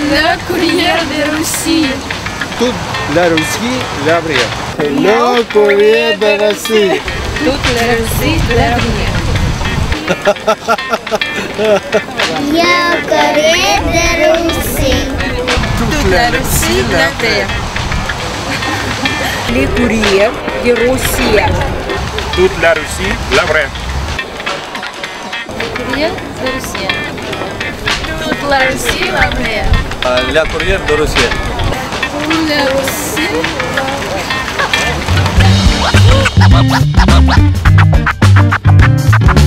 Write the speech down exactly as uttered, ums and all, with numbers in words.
Le courrier de Russie. Toute la Russie, l'avenir. Le courrier de Russie. Toute la Russie, l'avenir. Le courrier de Russie. Toute la Russie, la terre. Les courriers de Russie. Toute la Russie, la vraie. Le courrier de Russie. Toute la Russie, la vraie. La courrier de Russie. La Russie.